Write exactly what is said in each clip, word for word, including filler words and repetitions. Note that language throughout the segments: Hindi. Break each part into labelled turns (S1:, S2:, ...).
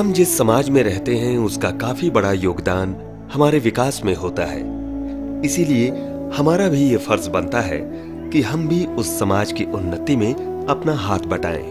S1: हम जिस समाज में रहते हैं उसका काफी बड़ा योगदान हमारे विकास में होता है। इसीलिए हमारा भी ये फर्ज बनता है कि हम भी उस समाज की उन्नति में अपना हाथ बटाएं।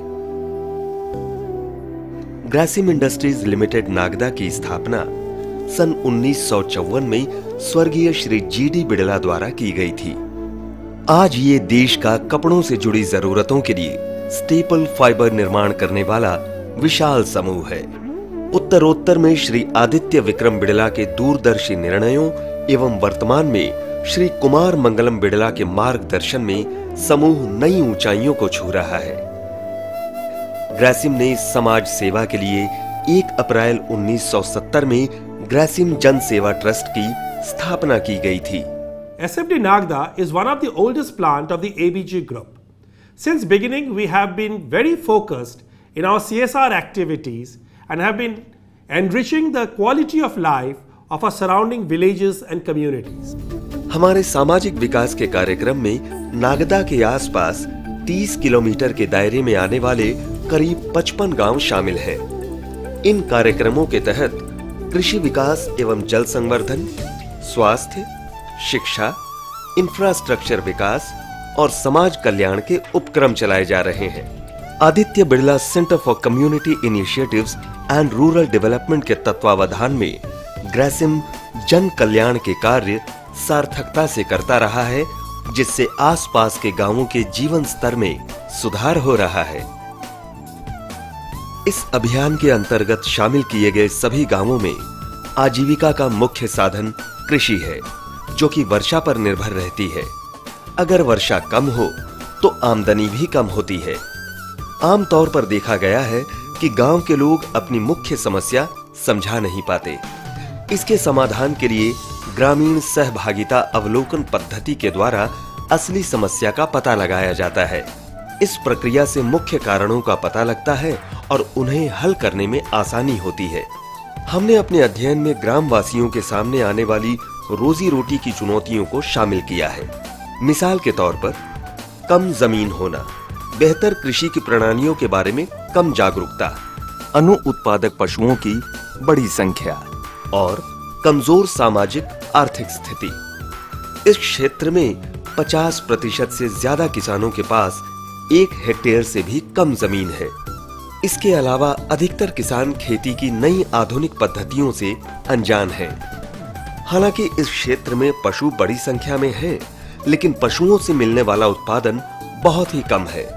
S1: ग्रासिम इंडस्ट्रीज लिमिटेड नागदा की स्थापना सन उन्नीस सौ चौवन में स्वर्गीय श्री जी डी बिड़ला द्वारा की गई थी। आज ये देश का कपड़ों से जुड़ी जरूरतों के लिए स्टेपल फाइबर निर्माण करने वाला विशाल समूह है। उत्तरोत्तर में श्री आदित्य विक्रम बिड़ला के दूरदर्शी निर्णयों एवं वर्तमान में श्री कुमार मंगलम बिड़ला के मार्गदर्शन में समूह नई ऊंचाइयों को छू रहा है। ग्रासिम ने समाज सेवा के लिए एक अप्रैल उन्नीस सौ सत्तर में ग्रासिम जन सेवा ट्रस्ट की स्थापना की गई थी।
S2: S F D Nagda is one of the oldest plant of the A B G group. Since beginning, we have been very focused in our C S R activities and have been enriching the quality of life of our surrounding villages and communities.
S1: हमारे सामाजिक विकास के कार्यक्रम में नागदा के आसपास तीस किलोमीटर के दायरे में आने वाले करीब पचपन गांव शामिल हैं। इन कार्यक्रमों के तहत कृषि विकास एवं जल संवर्धन, स्वास्थ्य, शिक्षा, इंफ्रास्ट्रक्चर विकास और समाज कल्याण के उपक्रम चलाए जा रहे हैं। Aditya Birla centre for community initiatives and rural development के तत्वावधान में ग्रासिम जन कल्याण के कार्य सार्थकता से करता रहा है, जिससे आसपास के गांवों के जीवन स्तर में सुधार हो रहा है। इस अभियान के अंतर्गत शामिल किए गए सभी गांवों में आजीविका का मुख्य साधन कृषि है, जो कि वर्षा पर निर्भर रहती है। अगर वर्षा कम हो तो आमदनी भी कम होती है। आमतौर पर देखा गया है कि गांव के लोग अपनी मुख्य समस्या समझा नहीं पाते। इसके समाधान के लिए ग्रामीण सहभागिता अवलोकन पद्धति के द्वारा असली समस्या का पता लगाया जाता है। इस प्रक्रिया से मुख्य कारणों का पता लगता है और उन्हें हल करने में आसानी होती है। हमने अपने अध्ययन में ग्रामवासियों के सामने आने वाली रोजी रोटी की चुनौतियों को शामिल किया है। मिसाल के तौर पर कम जमीन होना, बेहतर कृषि की प्रणालियों के बारे में कम जागरूकता, अनु उत्पादक पशुओं की बड़ी संख्या और कमजोर सामाजिक आर्थिक स्थिति। इस क्षेत्र में पचास प्रतिशत से ज्यादा किसानों के पास एक हेक्टेयर से भी कम जमीन है। इसके अलावा अधिकतर किसान खेती की नई आधुनिक पद्धतियों से अनजान हैं। हालांकि इस क्षेत्र में पशु बड़ी संख्या में हैं, लेकिन पशुओं से मिलने वाला उत्पादन बहुत ही कम है।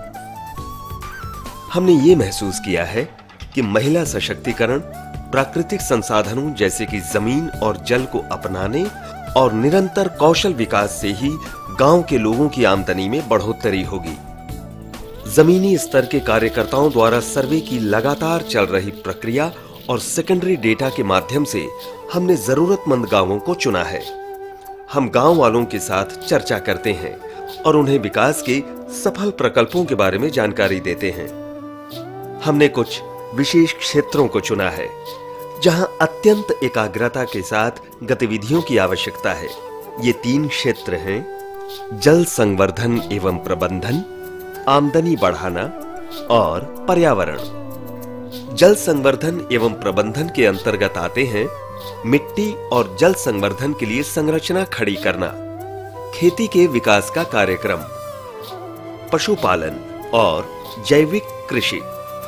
S1: हमने ये महसूस किया है कि महिला सशक्तिकरण, प्राकृतिक संसाधनों जैसे कि जमीन और जल को अपनाने और निरंतर कौशल विकास से ही गांव के लोगों की आमदनी में बढ़ोतरी होगी। जमीनी स्तर के कार्यकर्ताओं द्वारा सर्वे की लगातार चल रही प्रक्रिया और सेकेंडरी डेटा के माध्यम से हमने जरूरतमंद गांवों को चुना है। हम गांव वालों के साथ चर्चा करते हैं और उन्हें विकास के सफल प्रकल्पों के बारे में जानकारी देते हैं। हमने कुछ विशेष क्षेत्रों को चुना है जहां अत्यंत एकाग्रता के साथ गतिविधियों की आवश्यकता है। ये तीन क्षेत्र हैं: जल संवर्धन एवं प्रबंधन, आमदनी बढ़ाना और पर्यावरण। जल संवर्धन एवं प्रबंधन के अंतर्गत आते हैं मिट्टी और जल संवर्धन के लिए संरचना खड़ी करना, खेती के विकास का कार्यक्रम, पशुपालन और जैविक कृषि।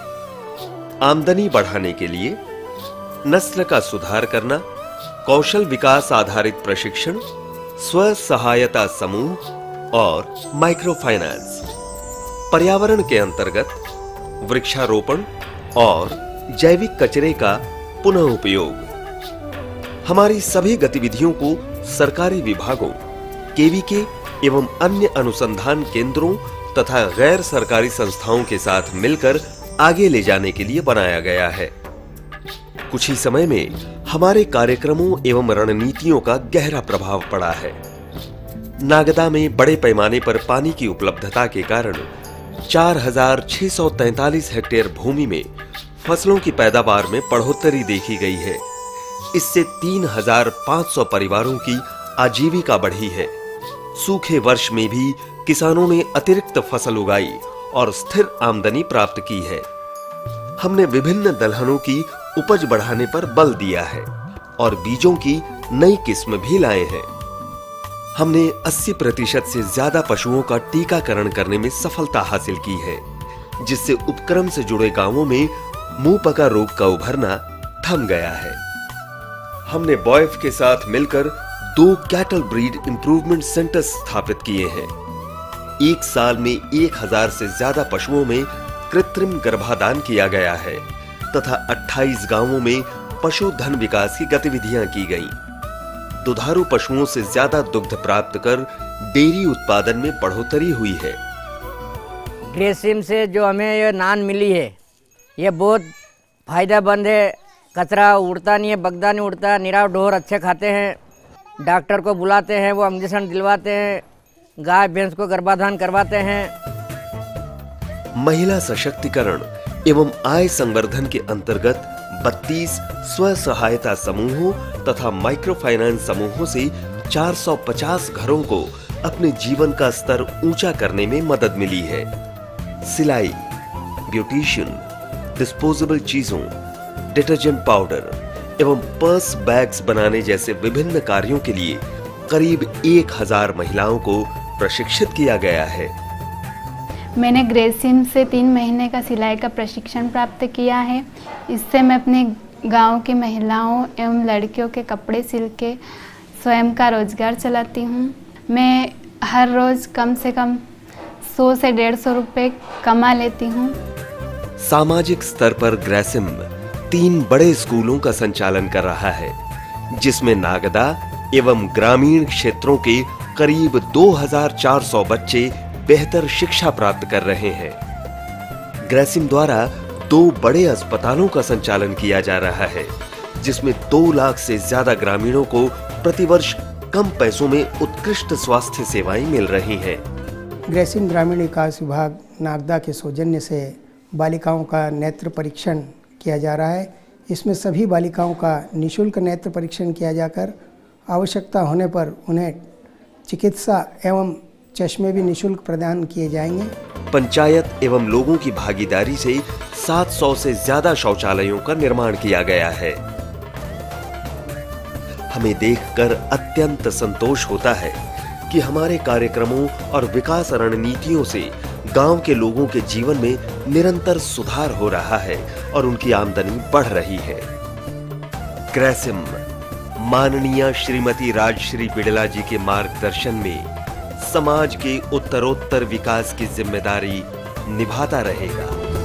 S1: आमदनी बढ़ाने के लिए नस्ल का सुधार करना, कौशल विकास आधारित प्रशिक्षण, स्व सहायता समूह और माइक्रो फाइनेंस। पर्यावरण के अंतर्गत वृक्षारोपण और जैविक कचरे का पुनः उपयोग। हमारी सभी गतिविधियों को सरकारी विभागों, केवीके एवं अन्य अनुसंधान केंद्रों तथा गैर सरकारी संस्थाओं के साथ मिलकर आगे ले जाने के लिए बनाया गया है। कुछ ही समय में हमारे कार्यक्रमों एवं रणनीतियों का गहरा प्रभाव पड़ा है। नागदा में बड़े पैमाने पर पानी की उपलब्धता के कारण चार हजार छह सौ तैंतालीस हेक्टेयर भूमि में फसलों की पैदावार में बढ़ोतरी देखी गई है। इससे तीन हजार पांच सौ परिवारों की आजीविका बढ़ी है। सूखे वर्ष में भी किसानों ने अतिरिक्त फसल उगाई और स्थिर आमदनी प्राप्त की है। हमने विभिन्न दलहनों की उपज बढ़ाने पर बल दिया है और बीजों की नई किस्म भी लाए हैं। हमने अस्सी प्रतिशत से ज्यादा पशुओं का टीकाकरण करने में सफलता हासिल की है, जिससे उपक्रम से जुड़े गांवों में मुंह पका रोग का उभरना थम गया है। हमने बॉयफ के साथ मिलकर दो कैटल ब्रीड इंप्रूवमेंट सेंटर स्थापित किए हैं। एक साल में एक हजार से ज्यादा पशुओं में कृत्रिम गर्भाधान किया गया है तथा अट्ठाईस गांवों में पशुधन विकास की गतिविधियां की गईं। दुधारू पशुओं से ज्यादा दुग्ध प्राप्त कर डेयरी उत्पादन में बढ़ोतरी हुई है।
S3: ग्रेसिम से जो हमें ये नान मिली है, ये बहुत फायदेमंद है। कचरा उड़ता नहीं है, बगदा नहीं उड़ता, निराव ढोर अच्छे खाते हैं। डॉक्टर को बुलाते हैं, वो इंजेक्शन दिलवाते हैं, गाय भैंस को गर्भाधान करवाते हैं।
S1: महिला सशक्तिकरण एवं आय संवर्धन के अंतर्गत बत्तीस स्व सहायता समूहों तथा माइक्रो फाइनेंस समूहों से चार सौ पचास घरों को अपने जीवन का स्तर ऊंचा करने में मदद मिली है। सिलाई, ब्यूटिशियन, डिस्पोजेबल चीजों, डिटर्जेंट पाउडर एवं पर्स बैग्स बनाने जैसे विभिन्न कार्यों के लिए करीब एक हजार महिलाओं को प्रशिक्षित किया गया है।
S4: मैंने ग्रेसिम से तीन महीने का सिलाई का प्रशिक्षण प्राप्त किया है। इससे मैं अपने गांव की महिलाओं एवं लड़कियों के कपड़े सिल के स्वयं का रोजगार चलाती हूं। मैं हर रोज़ कम से कम सौ से डेढ़ सौ रुपये कमा लेती हूं।
S1: सामाजिक स्तर पर ग्रेसिम तीन बड़े स्कूलों का संचालन कर रहा है, जिसमें नागदा एवं ग्रामीण क्षेत्रों के करीब दो हज़ार चार सौ बच्चे बेहतर शिक्षा प्राप्त कर रहे हैं। ग्रेसिम द्वारा दो बड़े अस्पतालों का संचालन किया जा रहा है, जिसमें दो लाख से ज्यादा ग्रामीणों को प्रतिवर्ष कम पैसों में उत्कृष्ट स्वास्थ्य सेवाएं मिल रही हैं।
S5: ग्रेसिम ग्रामीण विकास विभाग नागदा के सौजन्य से बालिकाओं का नेत्र परीक्षण किया जा रहा है। इसमें सभी बालिकाओं का निःशुल्क नेत्र परीक्षण किया जाकर आवश्यकता होने पर उन्हें चिकित्सा एवं चश्मे भी निःशुल्क प्रदान किए जाएंगे।
S1: पंचायत एवं लोगों की भागीदारी से सात सौ से ज्यादा शौचालयों का निर्माण किया गया है। हमें देखकर अत्यंत संतोष होता है कि हमारे कार्यक्रमों और विकास रणनीतियों से गांव के लोगों के जीवन में निरंतर सुधार हो रहा है और उनकी आमदनी बढ़ रही है। ग्रेसिम माननीय श्रीमती राजश्री बिड़ला जी के मार्गदर्शन में समाज के उत्तरोत्तर विकास की जिम्मेदारी निभाता रहेगा।